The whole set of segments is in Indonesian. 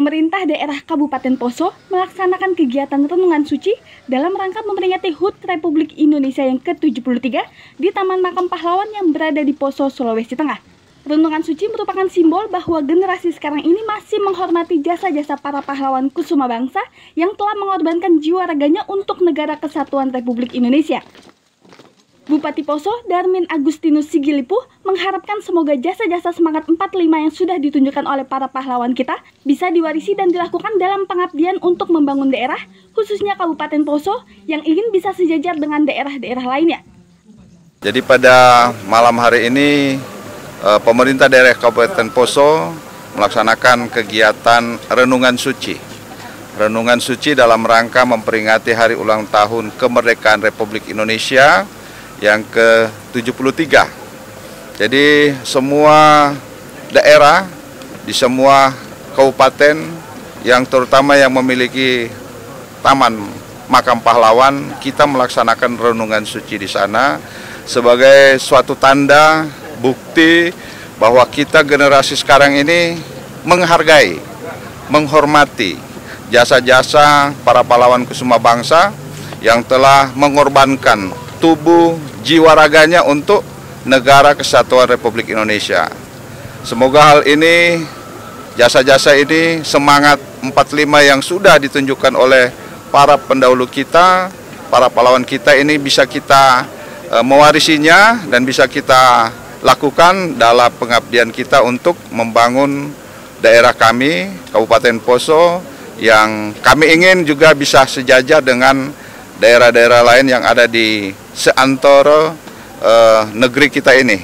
Pemerintah daerah Kabupaten Poso melaksanakan kegiatan renungan suci dalam rangka memperingati HUT Republik Indonesia yang ke-73 di Taman Makam Pahlawan yang berada di Poso, Sulawesi Tengah. Renungan suci merupakan simbol bahwa generasi sekarang ini masih menghormati jasa-jasa para pahlawan kusuma bangsa yang telah mengorbankan jiwa raganya untuk negara kesatuan Republik Indonesia. Bupati Poso, Darmin Agustinus Sigilipuh, mengharapkan semoga jasa-jasa semangat 45 yang sudah ditunjukkan oleh para pahlawan kita bisa diwarisi dan dilakukan dalam pengabdian untuk membangun daerah, khususnya Kabupaten Poso, yang ingin bisa sejajar dengan daerah-daerah lainnya. Jadi pada malam hari ini, pemerintah daerah Kabupaten Poso melaksanakan kegiatan renungan suci. Renungan suci dalam rangka memperingati hari ulang tahun kemerdekaan Republik Indonesia yang ke-73. Jadi semua daerah di semua kabupaten yang terutama yang memiliki taman makam pahlawan, kita melaksanakan renungan suci di sana sebagai suatu tanda bukti bahwa kita generasi sekarang ini menghargai, menghormati jasa-jasa para pahlawan kusuma bangsa yang telah mengorbankan tubuh, jiwa raganya untuk negara kesatuan Republik Indonesia. Semoga hal ini, jasa-jasa ini, semangat 45 yang sudah ditunjukkan oleh para pendahulu kita, para pahlawan kita ini bisa kita mewarisinya dan bisa kita lakukan dalam pengabdian kita untuk membangun daerah kami, Kabupaten Poso, yang kami ingin juga bisa sejajar dengan daerah-daerah lain yang ada di seantero negeri kita ini.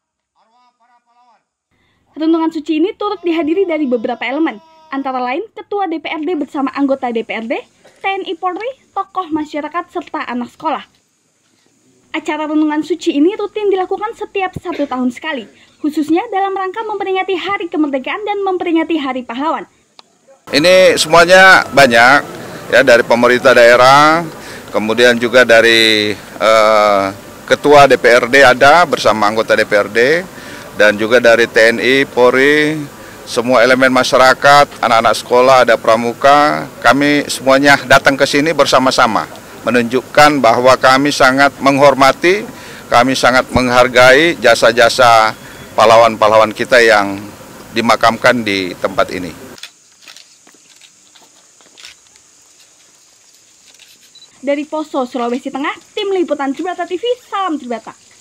Renungan suci ini turut dihadiri dari beberapa elemen, antara lain Ketua DPRD bersama anggota DPRD, TNI Polri, tokoh masyarakat, serta anak sekolah. Acara renungan suci ini rutin dilakukan setiap 1 tahun sekali, khususnya dalam rangka memperingati Hari Kemerdekaan dan memperingati Hari Pahlawan. Ini semuanya banyak, ya, dari pemerintah daerah, kemudian juga dari Ketua DPRD ada bersama anggota DPRD, dan juga dari TNI, Polri, semua elemen masyarakat, anak-anak sekolah, ada pramuka. Kami semuanya datang ke sini bersama-sama, menunjukkan bahwa kami sangat menghormati, kami sangat menghargai jasa-jasa pahlawan-pahlawan kita yang dimakamkan di tempat ini. Dari Poso, Sulawesi Tengah, Tim Liputan Tribata TV, salam Tribata.